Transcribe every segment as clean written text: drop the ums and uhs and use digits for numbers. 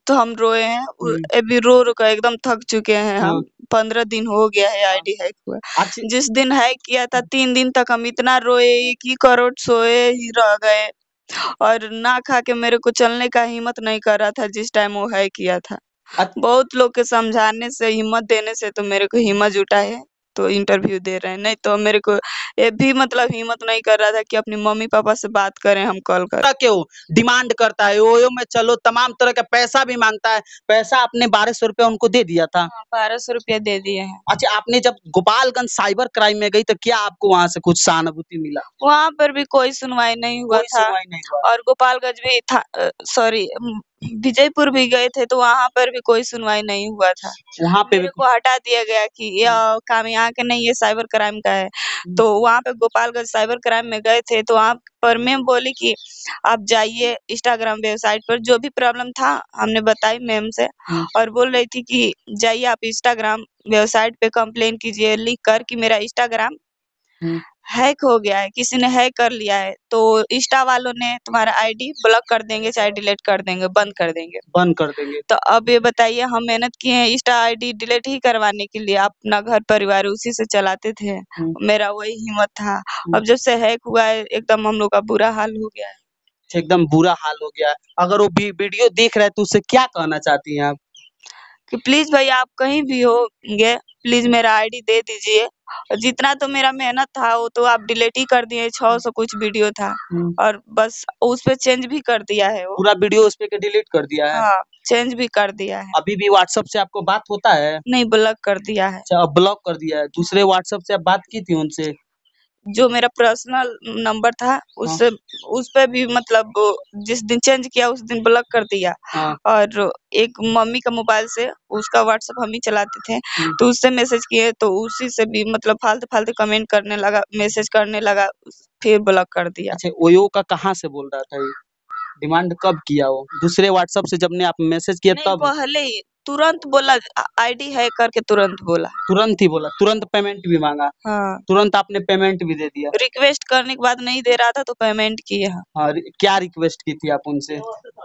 तो हम रोए हैं। हम्म। अभी रो रो कर एकदम थक चुके हैं हाँ। हम। 15 दिन हो गया है आईडी हैक हुआ। अच्छा। जिस दिन हैक किया था 3 दिन तक हम इतना रोए, एक ही करोड़ सोए ही रह गए, और ना खा के मेरे को चलने का हिम्मत नहीं कर रहा था जिस टाइम वो हैक किया था। बहुत लोग के समझाने से, हिम्मत देने से तो मेरे को हिम्मत जुटा है, तो इंटरव्यू दे रहे हैं। नहीं तो मेरे को ये भी मतलब हिम्मत नहीं कर रहा था कि अपनी मम्मी पापा से बात करें हम कॉल कर। क्यों डिमांड करता है ओयो में, चलो तमाम तरह का पैसा भी मांगता है। पैसा आपने 1200 रुपया उनको दे दिया था? 1200 रुपया दे दिए हैं। अच्छा, आपने जब गोपालगंज साइबर क्राइम में गई तो क्या आपको वहां से कुछ सहानुभूति मिला? वहाँ पर भी कोई सुनवाई नहीं हुआ कोई था। सुनवाई नहीं हुआ। और गोपालगंज भी था, सॉरी विजयपुर भी गए थे तो वहाँ पर भी कोई सुनवाई नहीं हुआ था। वहाँ पे भी मेरे को हटा दिया गया कि यह काम यहाँ के नहीं, ये साइबर क्राइम का है। तो वहाँ पे गोपालगंज साइबर क्राइम में गए थे तो वहाँ पर मैम बोली कि आप जाइए इंस्टाग्राम वेबसाइट पर, जो भी प्रॉब्लम था हमने बताई मैम से, और बोल रही थी कि जाइए आप इंस्टाग्राम वेबसाइट पे कंप्लेन कीजिए लिख कर कि मेरा इंस्टाग्राम हैक हो गया है, किसी ने हैक कर लिया है, तो इंस्टा वालों ने तुम्हारा आईडी ब्लॉक कर देंगे, चाहे डिलीट कर देंगे, बंद कर देंगे। बंद कर देंगे। तो अब ये बताइए, हम मेहनत किए हैं इंस्टा आईडी डिलीट ही करवाने के लिए, अपना घर परिवार उसी से चलाते थे, मेरा वही हिम्मत था। अब जब से हैक हुआ है एकदम हम लोग का बुरा हाल हो गया है। एकदम बुरा हाल हो गया है। अगर वो वीडियो देख रहे हैं तो उससे क्या कहना चाहती हैं आप? कि प्लीज भैया आप कहीं भी होंगे, प्लीज मेरा आईडी दे दीजिए। और जितना तो मेरा मेहनत था वो तो आप डिलीट ही कर दिए, 600 कुछ वीडियो था, और बस उस पे चेंज भी कर दिया है वो। पूरा वीडियो उस पे डिलीट कर दिया है? हाँ, चेंज भी कर दिया है। अभी भी व्हाट्सएप से आपको बात होता है? नहीं, ब्लॉक कर दिया है। अच्छा, अब ब्लॉक कर दिया है। दूसरे व्हाट्सएप से आप बात की थी उनसे? जो मेरा पर्सनल नंबर था उससे, उस पे भी मतलब जिस दिन चेंज किया उस दिन ब्लॉक कर दिया। और एक मम्मी का मोबाइल से, उसका व्हाट्सएप हम ही चलाते थे, तो उससे मैसेज किए तो उसी से भी मतलब फालतू फालतू कमेंट करने लगा, मैसेज करने लगा, फिर ब्लॉक कर दिया। अच्छा, ओयो का कहाँ से बोल रहा था ये? डिमांड कब किया वो? दूसरे व्हाट्सएप से जब ने आप मैसेज किया तब? पहले ही तुरंत बोला, आईडी हैक करके तुरंत बोला। तुरंत ही बोला, तुरंत पेमेंट भी मांगा? हाँ, तुरंत आपने पेमेंट भी दे दिया? रिक्वेस्ट करने के बाद नहीं दे रहा था तो पेमेंट किए हैं। हाँ, क्या रिक्वेस्ट की थी आप उनसे?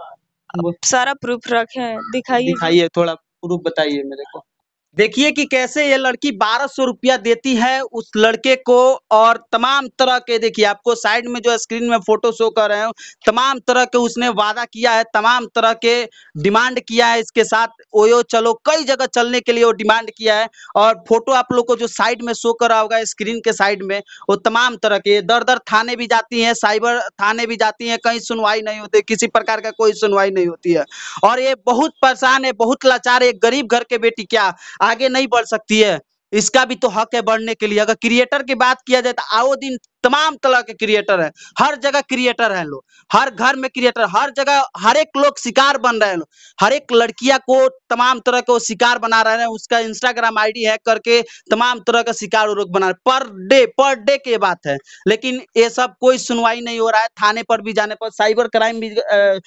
सारा प्रूफ रखे हैं, दिखाइए, थोड़ा प्रूफ बताइए मेरे को। देखिए कि कैसे ये लड़की 1200 रुपया देती है उस लड़के को, और तमाम तरह के, देखिए आपको साइड में जो स्क्रीन में फोटो शो कर रहे हो, तमाम तरह के उसने वादा किया है, तमाम तरह के डिमांड किया है इसके साथ। ओयो चलो कई जगह चलने के लिए वो डिमांड किया है, और फोटो आप लोग को जो साइड में शो कर रहा होगा स्क्रीन के साइड में, वो तमाम तरह के दर दर थाने भी जाती हैं, साइबर थाने भी जाती हैं, कहीं सुनवाई नहीं होती, किसी प्रकार का कोई सुनवाई नहीं होती है। और ये बहुत परेशान है, बहुत लाचार है। गरीब घर के बेटी क्या आगे नहीं बढ़ सकती है? इसका भी तो हक है बढ़ने के लिए। अगर क्रिएटर की बात किया जाए तो आओ दिन तमाम तरह के क्रिएटर है, हर जगह क्रिएटर है लोग, हर घर में क्रिएटर, हर जगह हर एक लोग शिकार बन रहे हैं लोग, हर एक लड़कियां को तमाम तरह के शिकार बना रहे हैं, उसका इंस्टाग्राम आईडी हैक करके तमाम तरह का शिकार लोग बना रहे, पर डे की बात है। लेकिन ये सब कोई सुनवाई नहीं हो रहा है। थाने पर भी जाने पर, साइबर क्राइम भी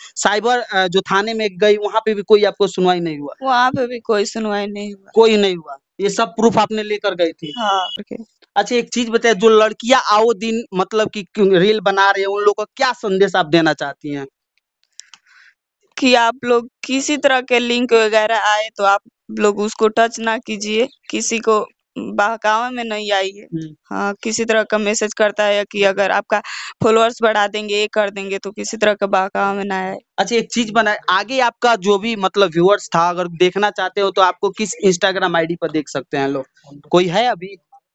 जो थाने में गई वहां पे भी कोई आपको सुनवाई नहीं हुआ? वहाँ पे भी कोई सुनवाई नहीं हुआ। कोई नहीं हुआ। ये सब प्रूफ आपने लेकर गई थी? हाँ। अच्छा, एक चीज बताइए, जो लड़कियां आओ दिन मतलब कि रील बना रहे हैं, उन लोगों को क्या संदेश आप देना चाहती हैं? कि आप लोग किसी तरह के लिंक वगैरह आए तो आप लोग उसको टच ना कीजिए, किसी को बहकावे में नहीं आइए। हाँ, किसी तरह का मैसेज करता है कि अगर आपका फॉलोअर्स बढ़ा देंगे, ये कर देंगे, तो किसी तरह का बहकावे में ना आए। अच्छा, एक चीज बनाए, आगे आपका जो भी मतलब व्यूअर्स था, अगर देखना चाहते हो तो आपको किस इंस्टाग्राम आईडी पर देख सकते हैं लोग? कोई है अभी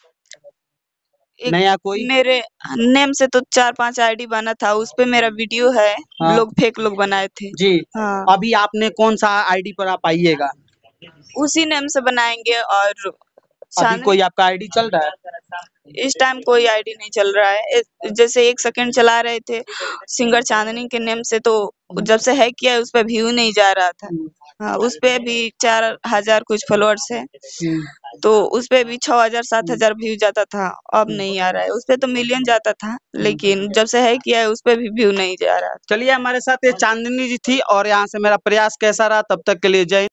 नया कोई? मेरे नेम से तो 4-5 आईडी बना था, उस पे मेरा वीडियो है। लोग फेक लोग बनाए थे जी। हाँ। अभी आपने कौन सा आईडी पर आप आइएगा? उसी नेम से बनाएंगे। और अभी कोई आपका आईडी चल रहा है? इस टाइम कोई आईडी नहीं चल रहा है। जैसे 1 सेकंड चला रहे थे सिंगर चांदनी के नेम से, तो जब से हैक किया उस पे व्यू नहीं जा रहा था। हाँ, उस पे भी 4000 कुछ फॉलोअर्स है, तो उस पे भी 6000-7000 व्यू जाता था। अब नहीं आ रहा है। उस पे तो मिलियन जाता था, लेकिन जब से हैक किया है उस पे भी व्यू नहीं जा रहा। चलिए, हमारे साथ ये चांदनी जी थी, और यहाँ से मेरा प्रयास कैसा रहा, तब तक के लिए जय।